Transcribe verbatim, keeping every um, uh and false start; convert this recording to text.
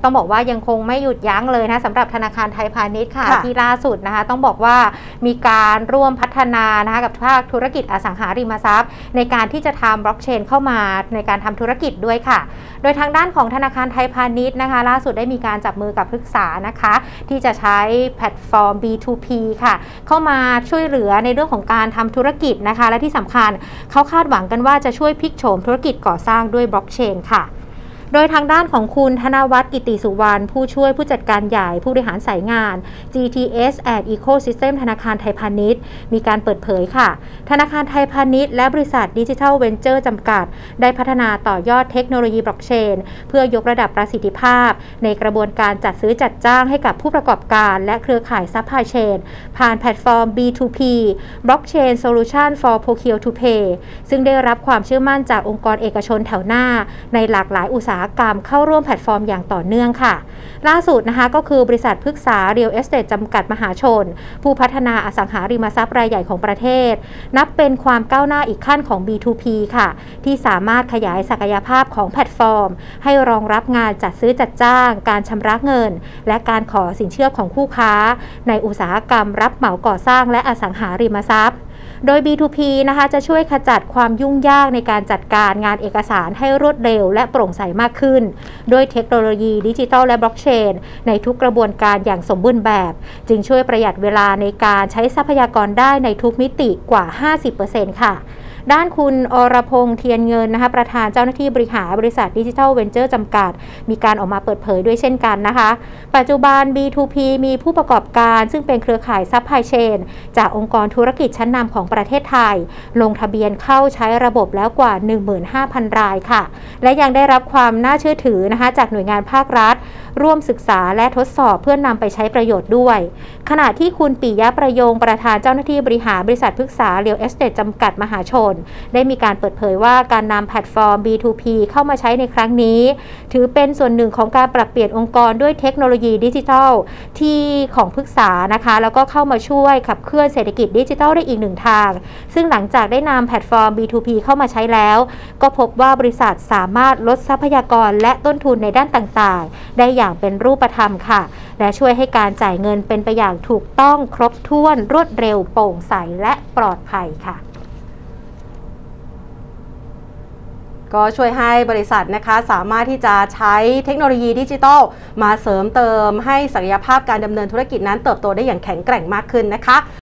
ต้องบอกว่ายังคงไม่หยุดยั้งเลยนะสำหรับธนาคารไทยพาณิชย์ค่ะที่ล่าสุดนะคะต้องบอกว่ามีการร่วมพัฒนานะคะกับภาคธุรกิจอสังหาริมทรัพย์ในการที่จะทำบล็อกเชนเข้ามาในการทำธุรกิจด้วยค่ะโดยทางด้านของธนาคารไทยพาณิชย์นะคะล่าสุดได้มีการจับมือกับพฤกษานะคะที่จะใช้แพลตฟอร์ม บี ทู พี ค่ะเข้ามาช่วยเหลือในเรื่องของการทำธุรกิจนะคะและที่สำคัญเขาคาดหวังกันว่าจะช่วยพลิกโฉมธุรกิจก่อสร้างด้วยบล็อกเชนค่ะโดยทางด้านของคุณธนวัฒน์กิติสุวรรณผู้ช่วยผู้จัดการใหญ่ผู้บริหารสายงาน จี ที เอส and Ecosystem ธนาคารไทยพาณิชย์มีการเปิดเผยค่ะธนาคารไทยพาณิชย์และบริษัทดิจิทัลเวนเจอร์จำกัดได้พัฒนาต่อยอดเทคโนโลยีบล็อกเชนเพื่อยกระดับประสิทธิภาพในกระบวนการจัดซื้อจัดจ้างให้กับผู้ประกอบการและเครือข่ายซัพพลายเชนผ่านแพลตฟอร์ม บี ทู พี Blockchain Solution for Procure to Pay ซึ่งได้รับความเชื่อมั่นจากองค์กรเอกชนแถวหน้าในหลากหลายอุตสาหกรรมเข้าร่วมแพลตฟอร์มอย่างต่อเนื่องค่ะล่าสุดนะคะก็คือบริษัทพฤกษา Real Estate จำกัดมหาชนผู้พัฒนาอสังหาริมทรัพย์รายใหญ่ของประเทศนับเป็นความก้าวหน้าอีกขั้นของ บี ทู พี ค่ะที่สามารถขยายศักยภาพของแพลตฟอร์มให้รองรับงานจัดซื้อจัดจ้างการชำระเงินและการขอสินเชื่อของคู่ค้าในอุตสาหกรรมรับเหมาก่อสร้างและอสังหาริมทรัพย์โดย บี ทู พี นะคะจะช่วยขจัดความยุ่งยากในการจัดการงานเอกสารให้รวดเร็วและโปร่งใสมากขึ้นด้วยเทคโนโลยีดิจิทัลและบล็อกเชนในทุกกระบวนการอย่างสมบูรณ์แบบจึงช่วยประหยัดเวลาในการใช้ทรัพยากรได้ในทุกมิติกว่า ห้าสิบเปอร์เซ็นต์ ค่ะด้านคุณอรพงษ์เทียนเงินนะคะประธานเจ้าหน้าที่บริหารบริษัทดิจิทัลเวนเจอร์จำกัดมีการออกมาเปิดเผยด้วยเช่นกันนะคะปัจจุบัน บี ทู พี มีผู้ประกอบการซึ่งเป็นเครือข่ายซัพพลายเชนจากองค์กรธุรกิจชั้นนำของประเทศไทยลงทะเบียนเข้าใช้ระบบแล้วกว่า หนึ่งหมื่นห้าพัน รายค่ะและยังได้รับความน่าเชื่อถือนะคะจากหน่วยงานภาครัฐร่วมศึกษาและทดสอบเพื่อนนำไปใช้ประโยชน์ด้วยขณะที่คุณปิยะประโยงประธานเจ้าหน้าที่บริหารบริษัทพฤกษา Real Estate จำกัดมหาชนได้มีการเปิดเผยว่าการนำแพลตฟอร์ม บี ทู พี เข้ามาใช้ในครั้งนี้ถือเป็นส่วนหนึ่งของการปรับเปลี่ยนองค์กรด้วยเทคโนโลยีดิจิทัลที่ของพฤกษานะคะแล้วก็เข้ามาช่วยขับเคลื่อนเศรษฐกิจดิจิทัลได้อีกหนึ่งทางซึ่งหลังจากได้นำแพลตฟอร์ม บี ทู พี เข้ามาใช้แล้วก็พบว่าบริษัทสามารถลดทรัพยากรและต้นทุนในด้านต่างๆได้อย่างเป็นรูปธรรมค่ะและช่วยให้การจ่ายเงินเป็นไปอย่างถูกต้องครบถ้วนรวดเร็วโปร่งใสและปลอดภัยค่ะก็ช่วยให้บริษัทนะคะสามารถที่จะใช้เทคโนโลยีดิจิทัลมาเสริมเติมให้ศักยภาพการดำเนินธุรกิจนั้นเติบโตได้อย่างแข็งแกร่งมากขึ้นนะคะ